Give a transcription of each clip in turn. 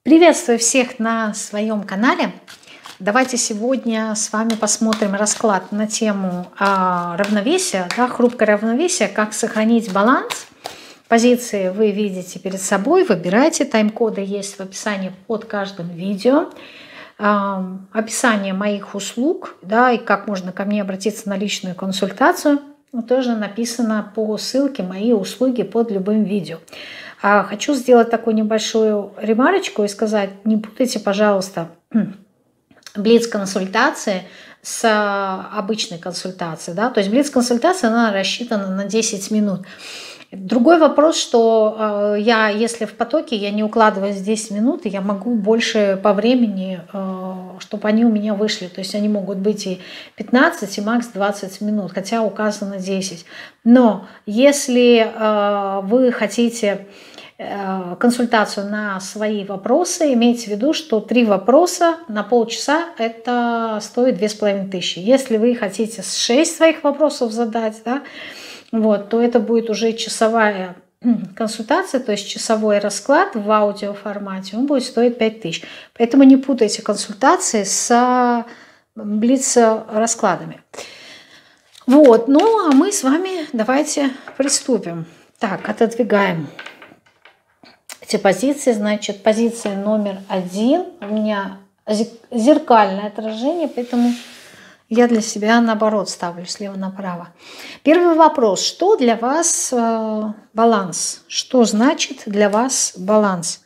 Приветствую всех на своем канале. Давайте сегодня с вами посмотрим расклад на тему равновесия, хрупкое равновесие, как сохранить баланс. Позиции вы видите перед собой, выбирайте, тайм-коды есть в описании под каждым видео. Описание моих услуг, и как можно ко мне обратиться на личную консультацию, тоже написано по ссылке «Мои услуги» под любым видео. Хочу сделать такую небольшую ремарочку и сказать, не путайте, пожалуйста, блиц-консультации с обычной консультацией. То есть блиц-консультация, она рассчитана на 10 минут. Другой вопрос, что я, если в потоке, я не укладываюсь в 10 минут, и я могу больше по времени, чтобы они у меня вышли. То есть они могут быть и 15, и макс 20 минут, хотя указано 10. Но если вы хотите консультацию на свои вопросы, имейте в виду, что 3 вопроса на полчаса это стоит 2500. Если вы хотите 6 своих вопросов задать, то это будет уже часовая консультация, то есть часовой расклад в аудиоформате, он будет стоить 5000. Поэтому не путайте консультации с блиц-раскладами. Ну а мы с вами давайте приступим. Так, отодвигаем эти позиции. Значит, позиция номер 1. У меня зеркальное отражение, поэтому я для себя наоборот ставлю слева направо. Первый вопрос. Что для вас баланс? Что значит для вас баланс?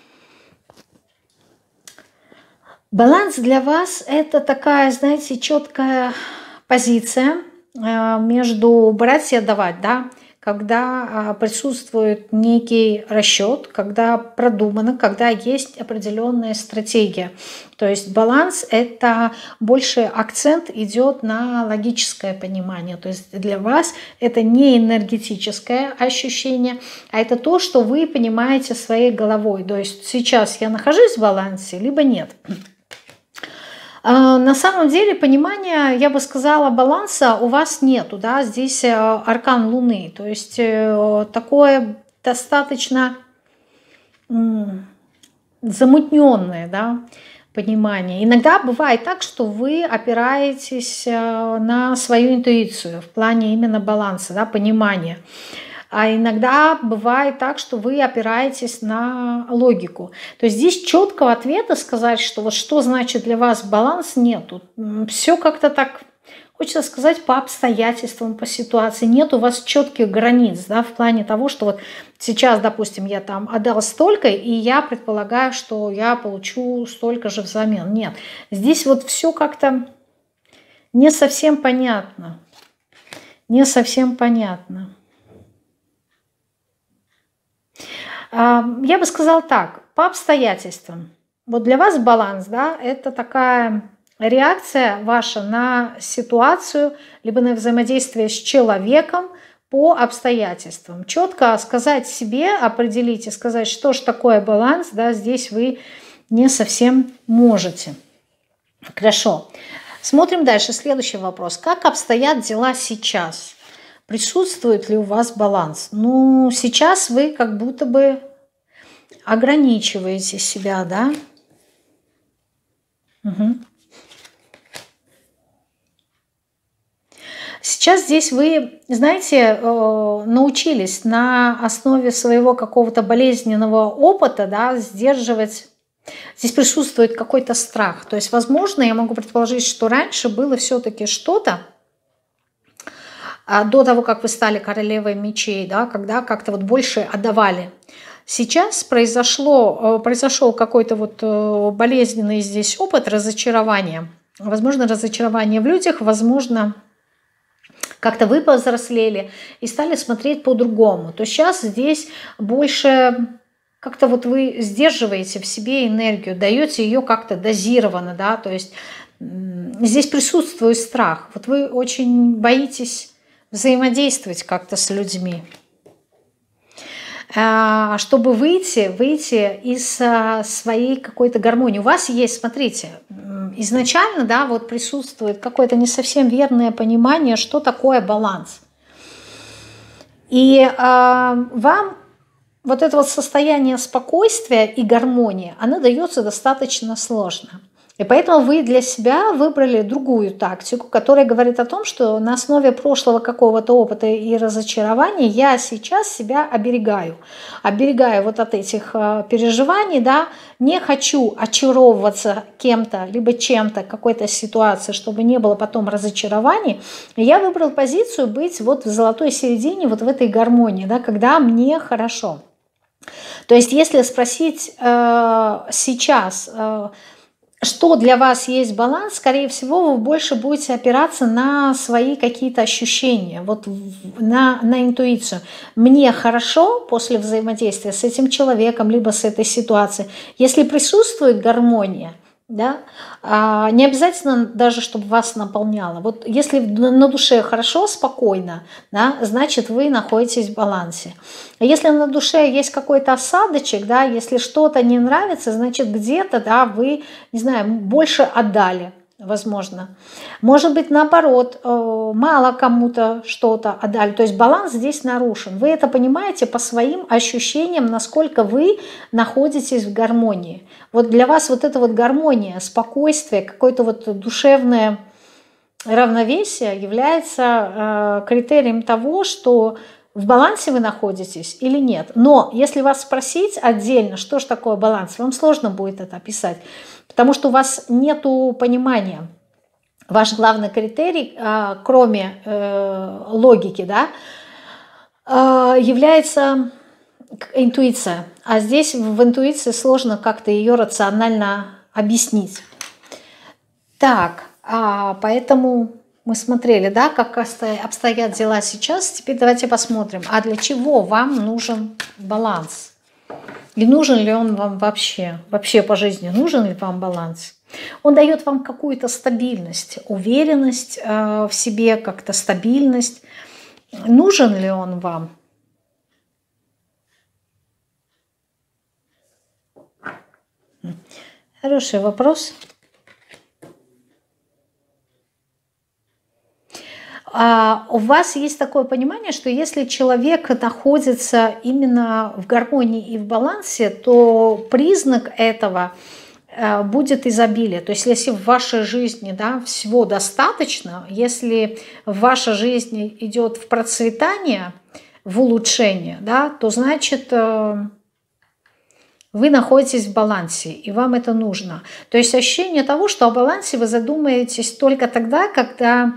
Баланс для вас это такая, знаете, четкая позиция между брать и отдавать, когда присутствует некий расчет, когда продумано, когда есть определенная стратегия. То есть баланс – это больше акцент идет на логическое понимание. То есть для вас это не энергетическое ощущение, а это то, что вы понимаете своей головой. То есть сейчас я нахожусь в балансе, либо нет. На самом деле понимания, я бы сказала, баланса у вас нету, здесь аркан Луны, то есть такое достаточно замутненное, понимание. Иногда бывает так, что вы опираетесь на свою интуицию в плане именно баланса, понимания. А иногда бывает так, что вы опираетесь на логику. То есть здесь четкого ответа сказать, что вот что значит для вас баланс, нету. Все как-то так, хочется сказать, по обстоятельствам, по ситуации. Нет у вас четких границ, в плане того, что вот сейчас, допустим, я там отдал столько, и я предполагаю, что я получу столько же взамен. Нет, здесь вот все как-то не совсем понятно. Не совсем понятно. Я бы сказала так, по обстоятельствам. Вот для вас баланс, это такая реакция ваша на ситуацию, либо на взаимодействие с человеком по обстоятельствам. Четко сказать себе, определить и сказать, что же такое баланс, здесь вы не совсем можете. Хорошо. Смотрим дальше. Следующий вопрос. Как обстоят дела сейчас? Присутствует ли у вас баланс? Сейчас вы как будто бы ограничиваете себя, Угу. Сейчас здесь вы, знаете, научились на основе своего какого-то болезненного опыта, сдерживать. Здесь присутствует какой-то страх. То есть, возможно, я могу предположить, что раньше было все-таки что-то, до того, как вы стали королевой мечей, когда как-то вот больше отдавали. Сейчас произошел какой-то вот болезненный здесь опыт разочарования. Возможно, разочарование в людях, возможно, как-то вы повзрослели и стали смотреть по-другому. То сейчас здесь больше как-то вот вы сдерживаете в себе энергию, даете ее как-то дозированно, то есть здесь присутствует страх. Вот вы очень боитесь взаимодействовать как-то с людьми, чтобы выйти из своей какой-то гармонии. У вас есть, смотрите, изначально, вот присутствует какое-то не совсем верное понимание, что такое баланс. И вам вот это вот состояние спокойствия и гармонии, оно дается достаточно сложно. И поэтому вы для себя выбрали другую тактику, которая говорит о том, что на основе прошлого какого-то опыта и разочарования я сейчас себя оберегаю. Оберегаю вот от этих переживаний, да, не хочу очаровываться кем-то, либо чем-то, какой-то ситуацией, чтобы не было потом разочарований. И я выбрал позицию быть вот в золотой середине, вот в этой гармонии, да, когда мне хорошо. То есть если спросить сейчас, что для вас есть баланс, скорее всего, вы больше будете опираться на свои какие-то ощущения, вот на интуицию. Мне хорошо после взаимодействия с этим человеком, либо с этой ситуацией. Если присутствует гармония, да, не обязательно даже, чтобы вас наполняло. Вот если на душе хорошо, спокойно, да, значит, вы находитесь в балансе. А если на душе есть какой-то осадочек, да, если что-то не нравится, значит, где-то, да, вы, не знаю, больше отдали, возможно. Может быть, наоборот, мало кому-то что-то отдали. То есть баланс здесь нарушен. Вы это понимаете по своим ощущениям, насколько вы находитесь в гармонии. Вот для вас вот эта вот гармония, спокойствие, какое-то вот душевное равновесие является критерием того, что в балансе вы находитесь или нет. Но если вас спросить отдельно, что же такое баланс, вам сложно будет это описать, потому что у вас нет понимания. Ваш главный критерий, кроме логики, да, является интуиция. А здесь в интуиции сложно как-то ее рационально объяснить. Так, поэтому мы смотрели, да, как обстоят дела сейчас. Теперь давайте посмотрим, а для чего вам нужен баланс? И нужен ли он вам вообще? Вообще по жизни нужен ли вам баланс? Он дает вам какую-то стабильность, уверенность в себе, как-то стабильность. Нужен ли он вам? Хороший вопрос. У вас есть такое понимание, что если человек находится именно в гармонии и в балансе, то признак этого будет изобилие. То есть если в вашей жизни, да, всего достаточно, если в вашей жизни идет в процветание, в улучшение, да, то значит вы находитесь в балансе, и вам это нужно. То есть ощущение того, что о балансе вы задумаетесь только тогда, когда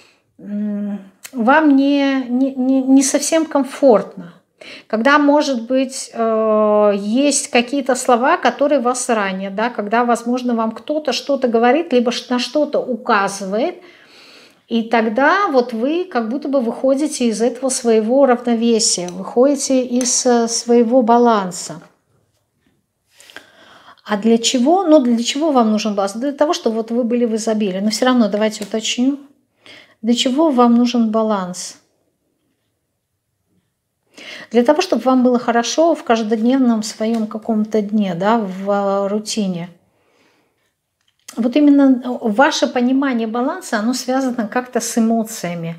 вам не совсем комфортно. Когда, может быть, есть какие-то слова, которые вас ранят, да, когда, возможно, вам кто-то что-то говорит, либо на что-то указывает, и тогда вот вы как будто бы выходите из этого своего равновесия, выходите из своего баланса. А для чего? Ну, для чего вам нужен баланс? Для того, чтобы вот вы были в изобилии. Но все равно давайте уточню. Для чего вам нужен баланс? Для того, чтобы вам было хорошо в каждодневном своем каком-то дне, да, в рутине. Вот именно ваше понимание баланса, оно связано как-то с эмоциями.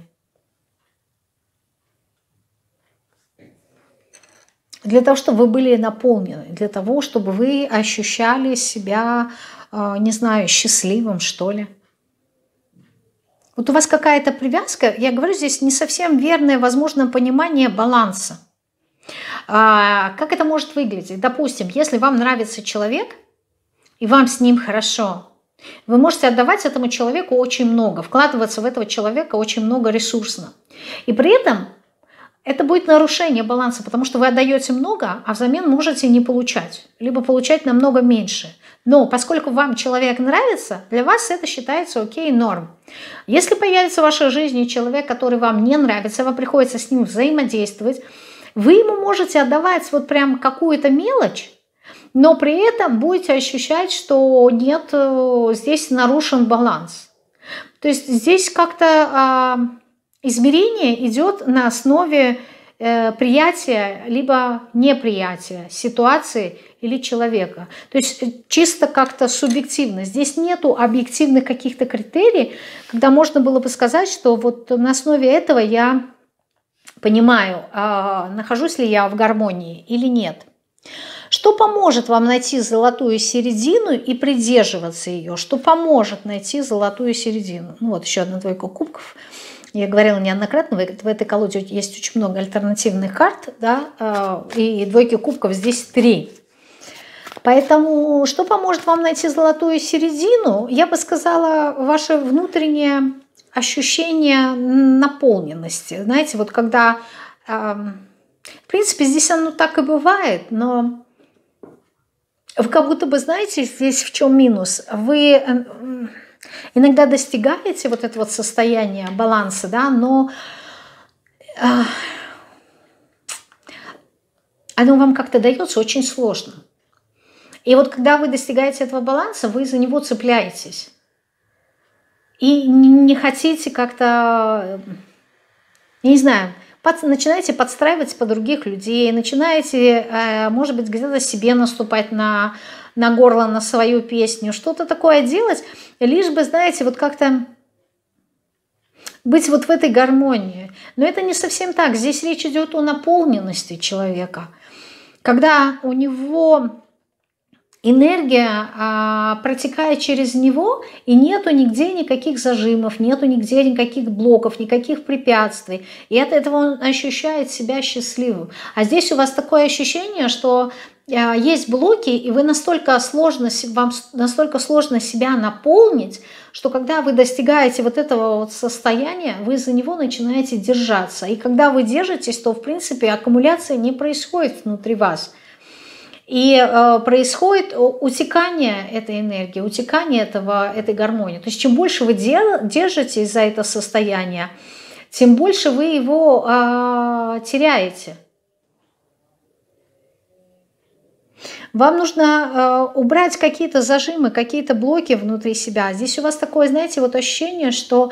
Для того, чтобы вы были наполнены, для того, чтобы вы ощущали себя, не знаю, счастливым, что ли. Вот у вас какая-то привязка, я говорю, здесь не совсем верное, возможно, понимание баланса. Как это может выглядеть? Допустим, если вам нравится человек, и вам с ним хорошо, вы можете отдавать этому человеку очень много, вкладываться в этого человека очень много ресурсно. И при этом это будет нарушение баланса, потому что вы отдаете много, а взамен можете не получать, либо получать намного меньше. Но поскольку вам человек нравится, для вас это считается окей, норм. Если появится в вашей жизни человек, который вам не нравится, вам приходится с ним взаимодействовать, вы ему можете отдавать вот прям какую-то мелочь, но при этом будете ощущать, что нет, здесь нарушен баланс. То есть здесь как-то измерение идет на основе приятия либо неприятия ситуации или человека. То есть чисто как-то субъективно. Здесь нету объективных каких-то критерий, когда можно было бы сказать, что вот на основе этого я понимаю, нахожусь ли я в гармонии или нет. Что поможет вам найти золотую середину и придерживаться ее? Что поможет найти золотую середину? Ну вот еще одна двойка кубков. Я говорила неоднократно, в этой колоде есть очень много альтернативных карт, да, и двойки кубков здесь 3. Поэтому что поможет вам найти золотую середину? Я бы сказала, ваше внутреннее ощущение наполненности. Знаете, вот когда, в принципе, здесь оно так и бывает, но вы как будто бы, знаете, здесь в чем минус? Вы иногда достигаете вот это вот состояние баланса, да, но оно вам как-то дается очень сложно. И вот когда вы достигаете этого баланса, вы за него цепляетесь. И не хотите как-то, я не знаю, начинаете подстраиваться под других людей, начинаете, может быть, где-то себе наступать на горло, на свою песню, что-то такое делать, лишь бы, знаете, вот как-то быть вот в этой гармонии. Но это не совсем так. Здесь речь идет о наполненности человека. Когда у него энергия протекает через него, и нету нигде никаких зажимов, нету нигде никаких блоков, никаких препятствий. И от этого он ощущает себя счастливым. А здесь у вас такое ощущение, что есть блоки, и вам настолько сложно себя наполнить, что когда вы достигаете вот этого вот состояния, вы за него начинаете держаться. И когда вы держитесь, то, в принципе, аккумуляция не происходит внутри вас. И происходит утекание этой энергии, утекание этой гармонии. То есть чем больше вы держитесь за это состояние, тем больше вы его теряете. Вам нужно убрать какие-то зажимы, какие-то блоки внутри себя. Здесь у вас такое, знаете, вот ощущение, что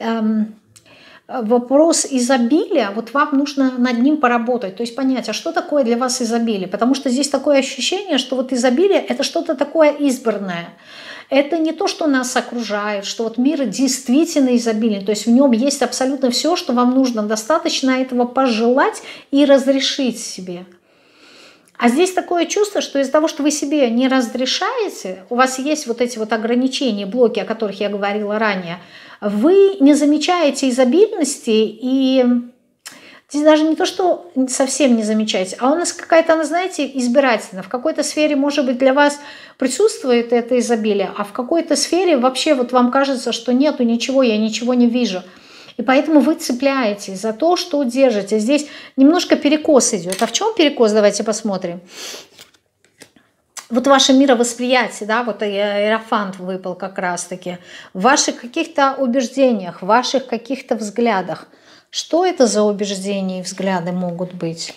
вопрос изобилия, вот вам нужно над ним поработать, то есть понять, а что такое для вас изобилие, потому что здесь такое ощущение, что вот изобилие – это что-то такое избранное, это не то, что нас окружает, что вот мир действительно изобилен, то есть в нем есть абсолютно все, что вам нужно, достаточно этого пожелать и разрешить себе. А здесь такое чувство, что из-за того, что вы себе не разрешаете, у вас есть вот эти вот ограничения, блоки, о которых я говорила ранее, вы не замечаете изобильности, и здесь даже не то, что совсем не замечаете, а у нас какая-то, знаете, избирательна. В какой-то сфере, может быть, для вас присутствует это изобилие, а в какой-то сфере вообще вот вам кажется, что нету ничего, я ничего не вижу. И поэтому вы цепляетесь за то, что держите. Здесь немножко перекос идет. А в чем перекос? Давайте посмотрим. Вот ваше мировосприятие, да, вот иерофант выпал как раз-таки. В ваших каких-то убеждениях, в ваших каких-то взглядах. Что это за убеждения и взгляды могут быть?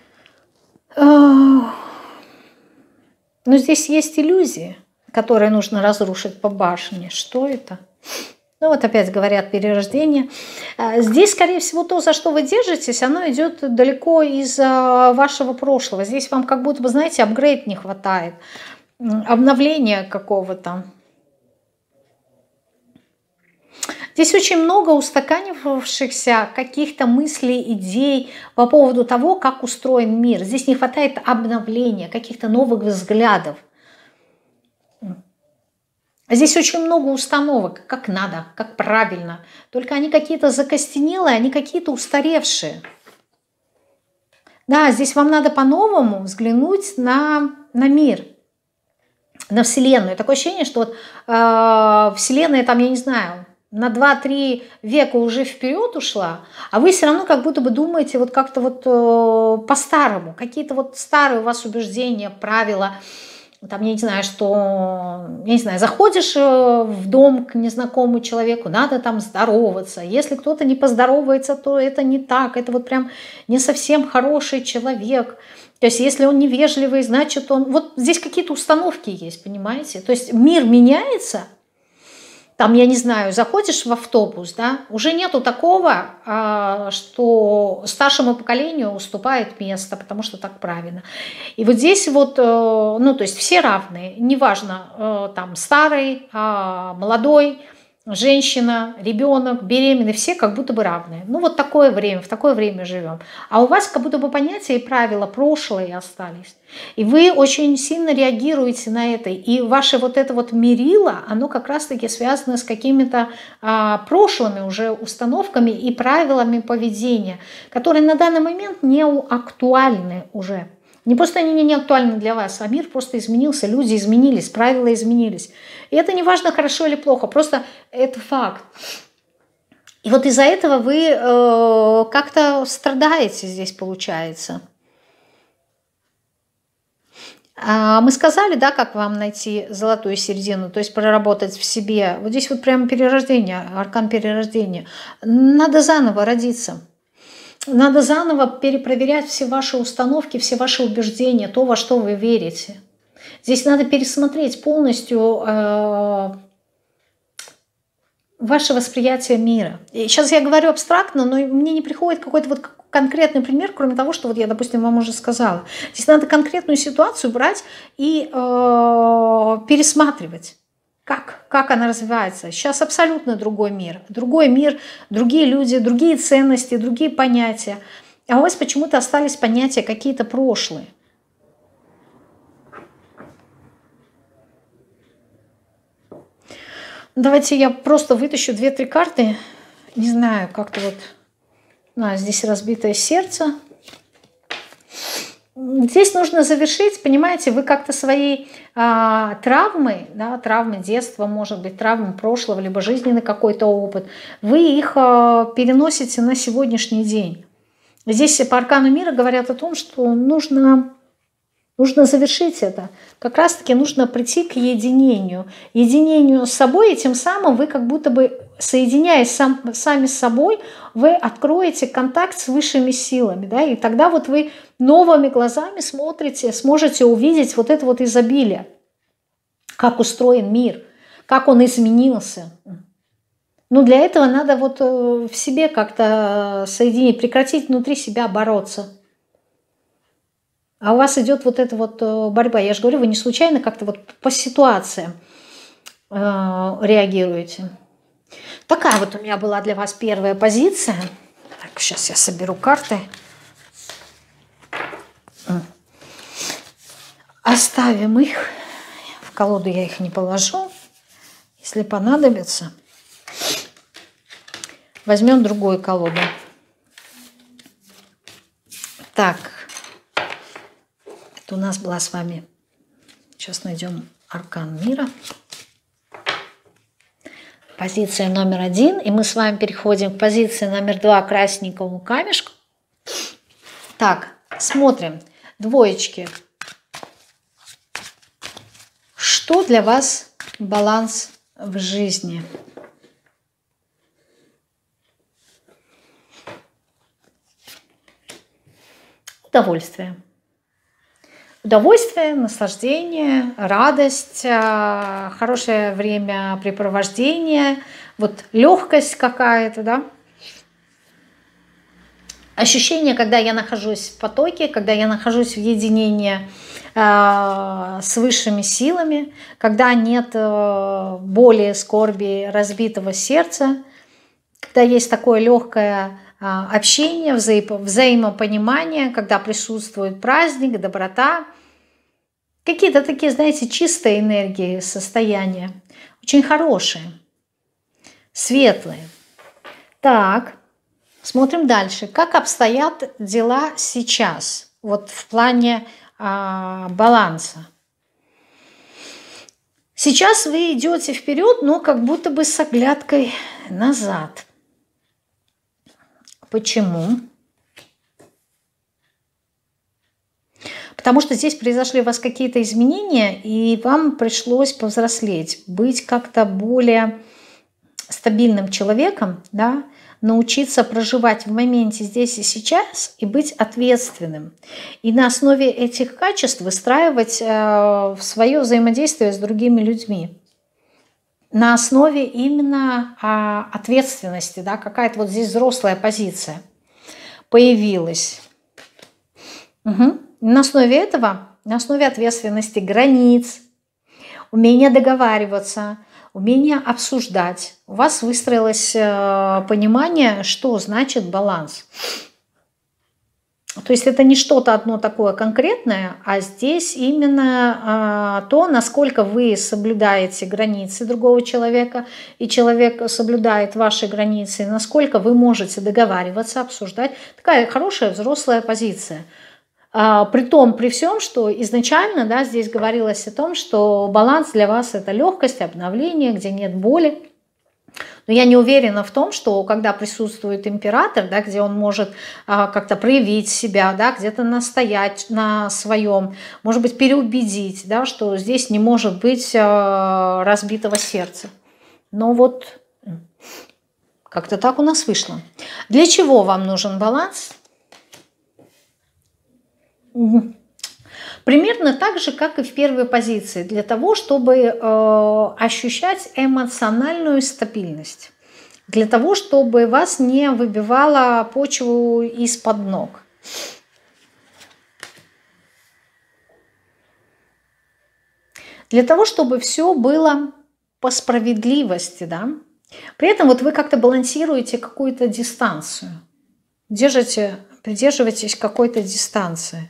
Но здесь есть иллюзии, которые нужно разрушить по башне. Что это? Ну вот опять говорят перерождение. Здесь, скорее всего, то, за что вы держитесь, оно идет далеко из вашего прошлого. Здесь вам как будто бы, знаете, апгрейд не хватает, обновления какого-то. Здесь очень много устаканивавшихся каких-то мыслей, идей по поводу того, как устроен мир. Здесь не хватает обновления, каких-то новых взглядов. Здесь очень много установок, как надо, как правильно. Только они какие-то закостенелые, они какие-то устаревшие. Да, здесь вам надо по-новому взглянуть на мир, на Вселенную. Такое ощущение, что вот, Вселенная там, я не знаю, на 2-3 века уже вперед ушла, а вы все равно как будто бы думаете вот как-то вот по-старому. Какие-то вот старые у вас убеждения, правила. Там, я не знаю, что, я не знаю, заходишь в дом к незнакомому человеку, надо там здороваться. Если кто-то не поздоровается, то это не так, это вот прям не совсем хороший человек. То есть если он невежливый, значит он... Вот здесь какие-то установки есть, понимаете? То есть мир меняется, там, я не знаю, заходишь в автобус, да, уже нету такого, что старшему поколению уступает место, потому что так правильно. И вот здесь вот, ну, то есть все равные, неважно, там, старый, молодой, женщина, ребенок, беременный, все как будто бы равные. Ну вот такое время, в такое время живем. А у вас как будто бы понятия и правила прошлые остались. И вы очень сильно реагируете на это. И ваше вот это вот мерило, оно как раз-таки связано с какими-то прошлыми уже установками и правилами поведения, которые на данный момент не актуальны уже. Не просто они не актуальны для вас, а мир просто изменился, люди изменились, правила изменились. И это не важно, хорошо или плохо, просто это факт. И вот из-за этого вы как-то страдаете здесь, получается. Мы сказали, да, как вам найти золотую середину, то есть проработать в себе. Вот здесь вот прямо перерождение, аркан перерождения. Надо заново родиться. Надо заново перепроверять все ваши установки, все ваши убеждения, то, во что вы верите. Здесь надо пересмотреть полностью ваше восприятие мира. И сейчас я говорю абстрактно, но мне не приходит какой-то вот конкретный пример, кроме того, что вот я, допустим, вам уже сказала. Здесь надо конкретную ситуацию брать и пересматривать. Как она развивается. Сейчас абсолютно другой мир, другие люди, другие ценности, другие понятия. А у вас почему-то остались понятия какие-то прошлые. Давайте я просто вытащу 2-3 карты. Не знаю, как-то вот... здесь разбитое сердце. Здесь нужно завершить, понимаете, вы как-то свои травмы, да, травмы детства, может быть, травмы прошлого, либо жизненный какой-то опыт, вы их переносите на сегодняшний день. Здесь по аркану мира говорят о том, что нужно завершить это. Как раз-таки нужно прийти к единению с собой, и тем самым вы как будто бы, соединяясь сами с собой, вы откроете контакт с высшими силами, да, и тогда вот вы новыми глазами сможете увидеть вот это вот изобилие, как устроен мир, как он изменился. Но для этого надо вот в себе как-то соединить, прекратить внутри себя бороться. А у вас идет вот эта вот борьба. Я же говорю, вы не случайно как-то вот по ситуациям реагируете. Такая вот у меня была для вас первая позиция. Так, сейчас я соберу карты. Оставим их. В колоду я их не положу. Если понадобится, возьмем другую колоду. Так. Это у нас была с вами. Сейчас найдем аркан мира. Позиция номер 1. И мы с вами переходим к позиции номер 2, красненькому камешку. Так, смотрим. Двоечки. Что для вас баланс в жизни? Удовольствие. Удовольствие, наслаждение, радость, хорошее времяпрепровождение, вот легкость какая-то, да. Ощущение, когда я нахожусь в потоке, когда я нахожусь в единении с высшими силами, когда нет боли, скорби, разбитого сердца, когда есть такое легкое общение, взаимопонимание, когда присутствует праздник, доброта, какие-то такие, знаете, чистые энергии, состояния, очень хорошие, светлые. Так, смотрим дальше. Как обстоят дела сейчас, вот в плане баланса? Сейчас вы идете вперед, но как будто бы с оглядкой назад. Почему? Потому что здесь произошли у вас какие-то изменения, и вам пришлось повзрослеть, быть как-то более стабильным человеком, да? Научиться проживать в моменте здесь и сейчас и быть ответственным. И на основе этих качеств выстраивать свое взаимодействие с другими людьми. На основе именно ответственности, да, какая-то вот здесь взрослая позиция появилась. Угу. На основе этого, на основе ответственности, границ, умения договариваться, умение обсуждать. У вас выстроилось понимание, что значит баланс. То есть это не что-то одно такое конкретное, а здесь именно то, насколько вы соблюдаете границы другого человека, и человек соблюдает ваши границы, насколько вы можете договариваться, обсуждать. Такая хорошая взрослая позиция. При всем, что изначально, да, здесь говорилось о том, что баланс для вас – это легкость, обновление, где нет боли. Но я не уверена в том, что когда присутствует император, да, где он может как-то проявить себя, да, где-то настоять на своем, может быть, переубедить, да, что здесь не может быть разбитого сердца. Но вот как-то так у нас вышло. Для чего вам нужен баланс? Примерно так же, как и в первой позиции, для того, чтобы ощущать эмоциональную стабильность, для того, чтобы вас не выбивало почву из-под ног. Для того, чтобы все было по справедливости, да. При этом вот вы как-то балансируете какую-то дистанцию, придерживаетесь какой-то дистанции.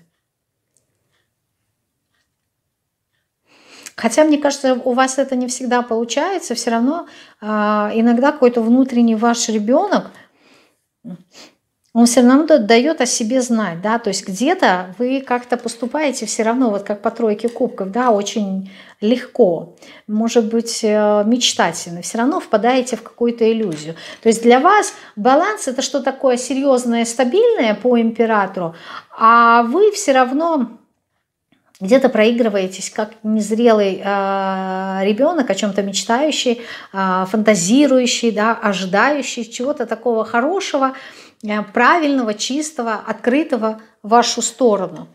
Хотя, мне кажется, у вас это не всегда получается, все равно иногда какой-то внутренний ваш ребенок, он все равно дает о себе знать, да, то есть где-то вы как-то поступаете все равно, вот как по тройке кубков, да, очень легко, может быть, мечтательно, все равно впадаете в какую-то иллюзию. То есть для вас баланс – это что такое серьезное, стабильное по императору, а вы все равно где-то проигрываетесь, как незрелый ребенок, о чем-то мечтающий, фантазирующий, да, ожидающий чего-то такого хорошего, правильного, чистого, открытого в вашу сторону.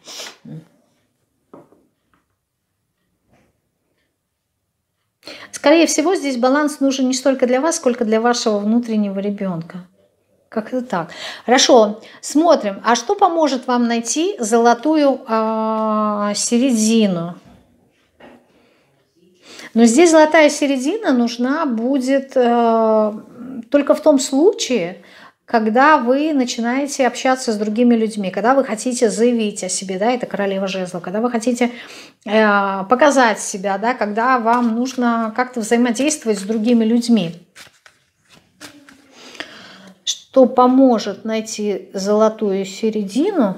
Скорее всего, здесь баланс нужен не столько для вас, сколько для вашего внутреннего ребенка. Как-то так. Хорошо, смотрим. А что поможет вам найти золотую середину? Но здесь золотая середина нужна будет только в том случае, когда вы начинаете общаться с другими людьми, когда вы хотите заявить о себе, да, это королева жезлов, когда вы хотите показать себя, да, когда вам нужно как-то взаимодействовать с другими людьми. Что поможет найти золотую середину?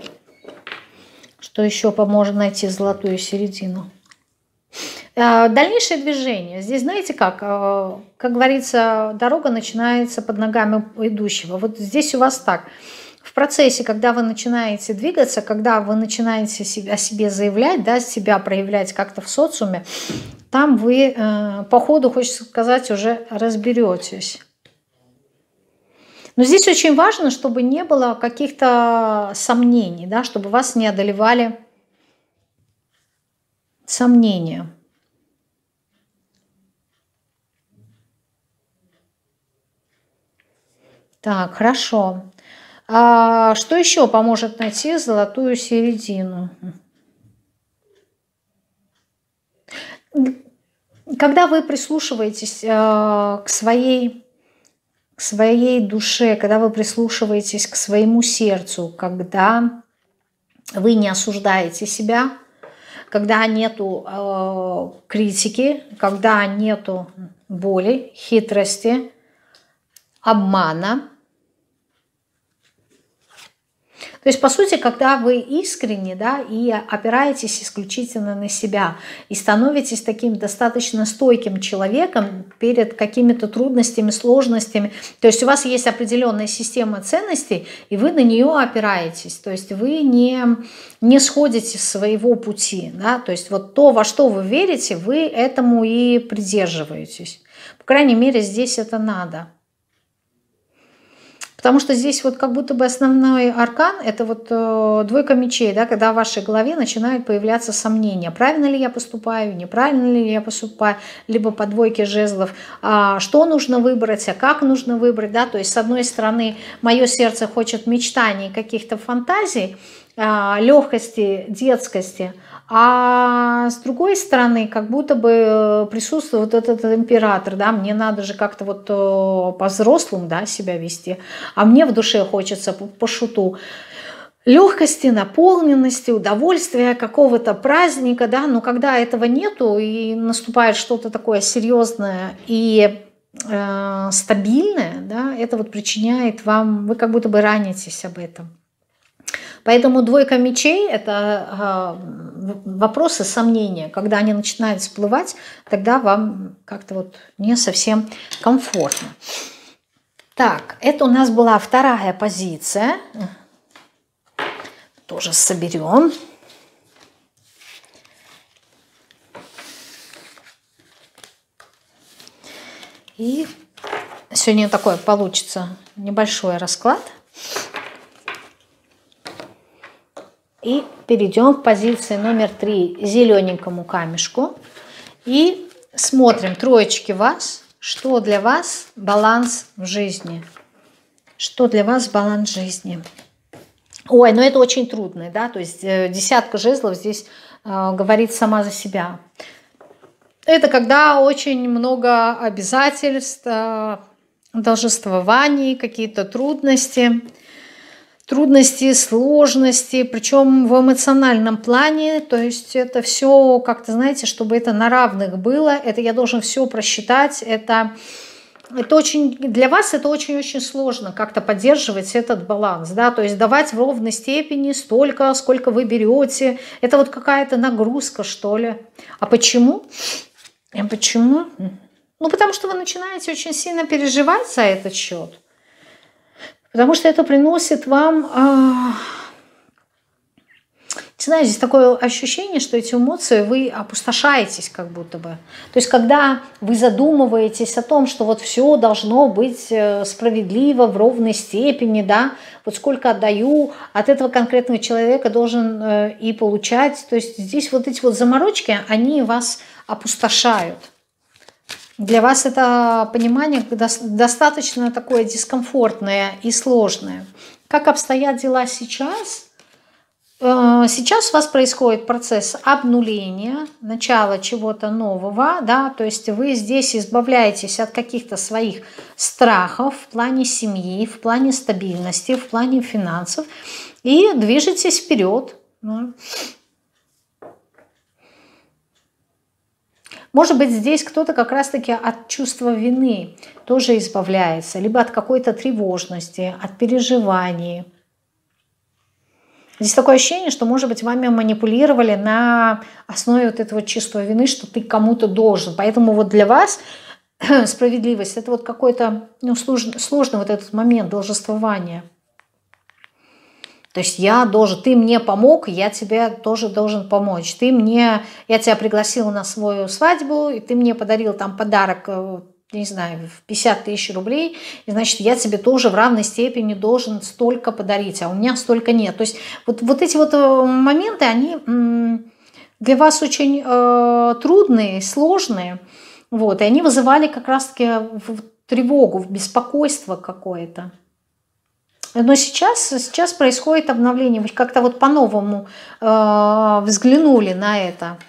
Что еще поможет найти золотую середину? Дальнейшее движение. Здесь, знаете как говорится, дорога начинается под ногами идущего. Вот здесь у вас так. В процессе, когда вы начинаете двигаться, когда вы начинаете о себе заявлять, да, себя проявлять как-то в социуме, там вы по ходу, хочется сказать, уже разберетесь. Но здесь очень важно, чтобы не было каких-то сомнений, да, чтобы вас не одолевали сомнения. Так, хорошо. А что еще поможет найти золотую середину? Когда вы прислушиваетесь к своей душе, когда вы прислушиваетесь к своему сердцу, когда вы не осуждаете себя, когда нету критики, когда нету боли, хитрости, обмана. То есть, по сути, когда вы искренне, да, и опираетесь исключительно на себя, и становитесь таким достаточно стойким человеком перед какими-то трудностями, сложностями, то есть у вас есть определенная система ценностей, и вы на нее опираетесь, то есть вы не сходите с своего пути, да, то есть вот то, во что вы верите, вы этому и придерживаетесь. По крайней мере, здесь это надо. Потому что здесь вот как будто бы основной аркан – это вот двойка мечей, да, когда в вашей голове начинают появляться сомнения. Правильно ли я поступаю, неправильно ли я поступаю, либо по двойке жезлов. Что нужно выбрать, а как нужно выбрать. Да? То есть, с одной стороны, мое сердце хочет мечтаний, каких-то фантазий, легкости, детскости. А с другой стороны, как будто бы присутствует вот этот император, да, мне надо же как-то вот по-взрослому, да, себя вести, а мне в душе хочется по шуту легкости, наполненности, удовольствия, какого-то праздника, да, но когда этого нету и наступает что-то такое серьезное и стабильное, да, это вот причиняет вам, вы как будто бы ранитесь об этом. Поэтому двойка мечей – это вопросы сомнения. Когда они начинают всплывать, тогда вам как-то вот не совсем комфортно. Так, это у нас была вторая позиция. Тоже соберем. И сегодня такой получится небольшой расклад. И перейдем к позиции номер 3, зелененькому камешку. И смотрим, троечки вас, что для вас баланс в жизни. Что для вас баланс жизни. Ой, ну это очень трудно, да, то есть десятка жезлов здесь говорит сама за себя. Это когда очень много обязательств, должествований, какие-то трудности, сложности, причем в эмоциональном плане, то есть это все как-то, знаете, чтобы это на равных было, это я должен все просчитать, это очень, для вас это очень-очень сложно как-то поддерживать этот баланс, да, то есть давать в ровной степени столько, сколько вы берете, это вот какая-то нагрузка, что ли. А почему? Почему? Ну, потому что вы начинаете очень сильно переживать за этот счет, потому что это приносит вам... Не знаю, здесь такое ощущение, что эти эмоции вы опустошаетесь как будто бы. То есть когда вы задумываетесь о том, что вот все должно быть справедливо, в ровной степени, да, вот сколько отдаю, от этого конкретного человека должен и получать. То есть здесь вот эти вот заморочки, они вас опустошают. Для вас это понимание достаточно такое дискомфортное и сложное. Как обстоят дела сейчас? Сейчас у вас происходит процесс обнуления, начало чего-то нового, да, то есть вы здесь избавляетесь от каких-то своих страхов в плане семьи, в плане стабильности, в плане финансов и движетесь вперед. Может быть, здесь кто-то как раз-таки от чувства вины тоже избавляется, либо от какой-то тревожности, от переживаний. Здесь такое ощущение, что, может быть, вами манипулировали на основе вот этого чувства вины, что ты кому-то должен. Поэтому вот для вас справедливость – это вот какой-то сложный вот этот момент должествования. То есть я должен, ты мне помог, я тебе тоже должен помочь. Я тебя пригласила на свою свадьбу, и ты мне подарил там подарок, не знаю, в 50 тысяч рублей, и значит, я тебе тоже в равной степени должен столько подарить, а у меня столько нет. То есть вот эти вот моменты, они для вас очень трудные, сложные, вот, и они вызывали как раз-таки тревогу, беспокойство какое-то. Но сейчас происходит обновление, вы как-то вот по-новому взглянули на это.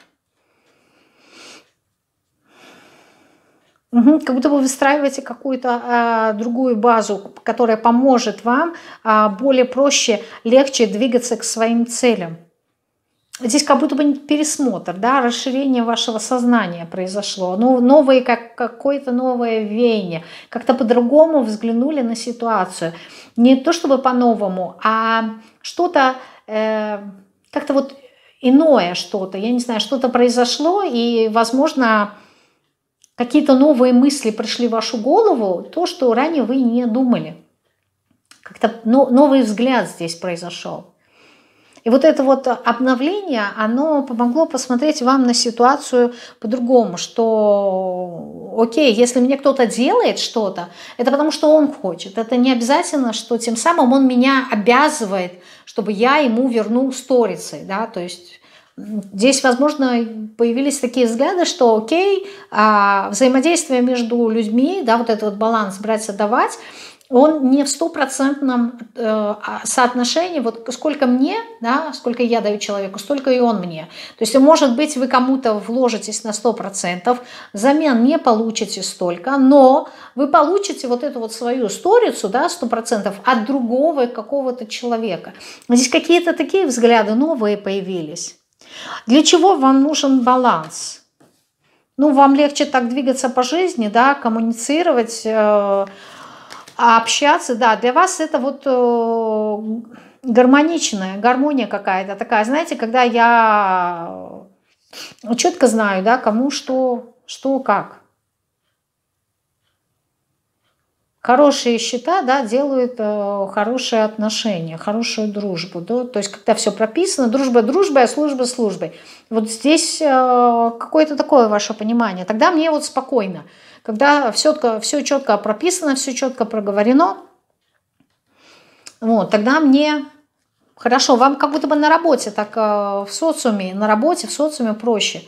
Как будто бы выстраиваете какую-то другую базу, которая поможет вам более проще, легче двигаться к своим целям. Здесь как будто бы пересмотр, да, расширение вашего сознания произошло, какое-то новое веяние, как-то по-другому взглянули на ситуацию. Не то чтобы по-новому, а что-то как-то вот иное что-то, я не знаю, что-то произошло, и, возможно, какие-то новые мысли пришли в вашу голову, то, что ранее вы не думали. Как-то новый взгляд здесь произошел. И вот это вот обновление, оно помогло посмотреть вам на ситуацию по-другому, что окей, если мне кто-то делает что-то, это потому что он хочет. Это не обязательно, что тем самым он меня обязывает, чтобы я ему вернул сторицей, да, то есть здесь, возможно, появились такие взгляды, что окей, взаимодействие между людьми, да, вот этот вот баланс брать-отдавать, он не в стопроцентном соотношении, вот сколько мне, да, сколько я даю человеку, столько и он мне. То есть, может быть, вы кому-то вложитесь на 100%, взамен не получите столько, но вы получите вот эту вот свою сторицу, да, 100% от другого какого-то человека. Здесь какие-то такие взгляды новые появились. Для чего вам нужен баланс? Ну, вам легче так двигаться по жизни, да, коммуницировать, общаться, да, для вас это вот гармония какая-то такая, знаете, когда я четко знаю, да, кому что как. Хорошие счета, да, делают хорошие отношения, хорошую дружбу, да, то есть когда все прописано, дружба дружбой, а служба службой. Вот здесь какое-то такое ваше понимание. Тогда мне вот спокойно, когда все четко прописано, все четко проговорено, вот, тогда мне хорошо. Вам как будто бы на работе, так в социуме, на работе, в социуме проще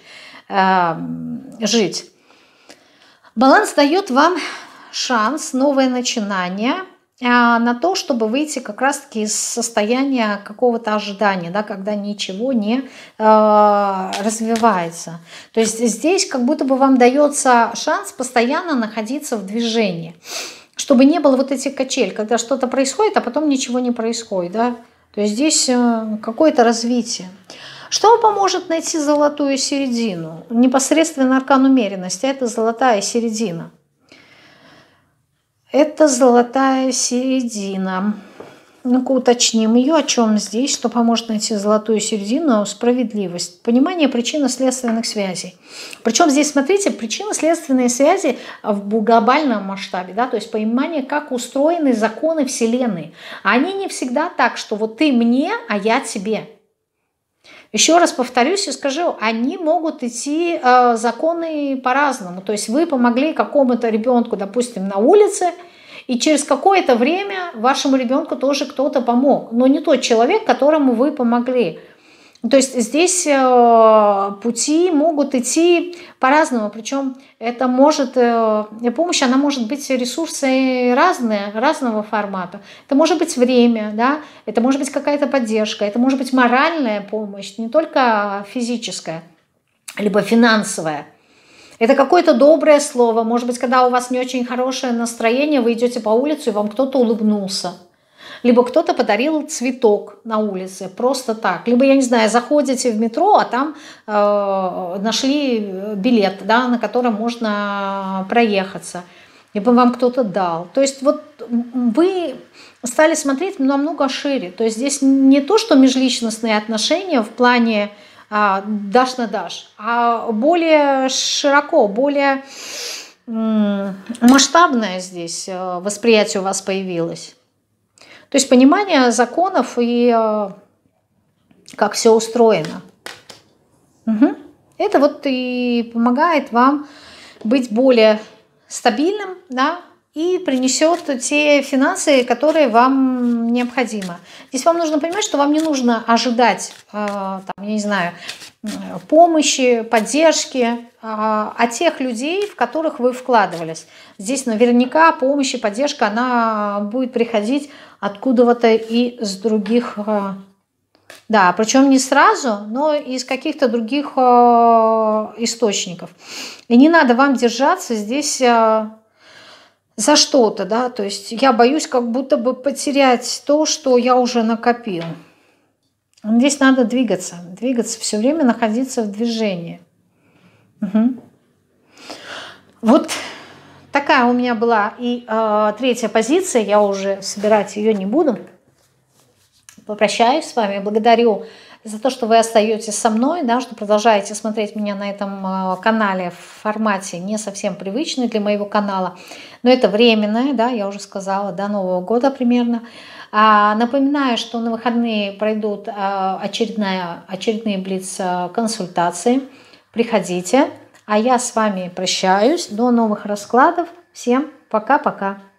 жить. Баланс дает вам шанс, новое начинание на то, чтобы выйти как раз-таки из состояния какого-то ожидания, да, когда ничего не развивается. То есть здесь как будто бы вам дается шанс постоянно находиться в движении, чтобы не было вот этих качель, когда что-то происходит, а потом ничего не происходит. Да? То есть здесь какое-то развитие. Что поможет найти золотую середину? Непосредственно аркан умеренности – это золотая середина. Это золотая середина. Ну-ка уточним ее, о чем здесь, что поможет найти золотую середину, справедливость, понимание причинно-следственных связей. Причем здесь, смотрите, причинно-следственные связи в глобальном масштабе, да, то есть понимание, как устроены законы Вселенной. Они не всегда так, что вот ты мне, а я тебе. Еще раз повторюсь и скажу, они могут идти законы по-разному. То есть вы помогли какому-то ребенку, допустим, на улице, и через какое-то время вашему ребенку тоже кто-то помог. Но не тот человек, которому вы помогли. То есть здесь пути могут идти по-разному. Причем это может, помощь, она может быть ресурсы разные, разного формата. Это может быть время, да? Это может быть какая-то поддержка, это может быть моральная помощь, не только физическая, либо финансовая. Это какое-то доброе слово. Может быть, когда у вас не очень хорошее настроение, вы идете по улице, и вам кто-то улыбнулся. Либо кто-то подарил цветок на улице, просто так. Либо, я не знаю, заходите в метро, а там нашли билет, да, на котором можно проехаться. Либо вам кто-то дал. То есть вот вы стали смотреть намного шире. То есть здесь не то, что межличностные отношения в плане дашь на дашь, а более широко, более масштабное здесь восприятие у вас появилось. То есть понимание законов и как все устроено. Угу. Это вот и помогает вам быть более стабильным, да, и принесет те финансы, которые вам необходимы. Здесь вам нужно понимать, что вам не нужно ожидать, там, я не знаю, помощи, поддержки от тех людей, в которых вы вкладывались. Здесь наверняка помощь и поддержка, она будет приходить откуда-то и с других, да, причем не сразу, но из каких-то других источников. И не надо вам держаться здесь за что-то, да, то есть я боюсь как будто бы потерять то, что я уже накопил. Здесь надо двигаться, все время находиться в движении. Угу. Вот такая у меня была и третья позиция, я уже собирать ее не буду. Попрощаюсь с вами, благодарю за то, что вы остаетесь со мной, да, что продолжаете смотреть меня на этом канале в формате не совсем привычный для моего канала, но это временное, да, я уже сказала, до Нового года примерно. Напоминаю, что на выходные пройдут очередные блиц-консультации, приходите, а я с вами прощаюсь, до новых раскладов, всем пока-пока.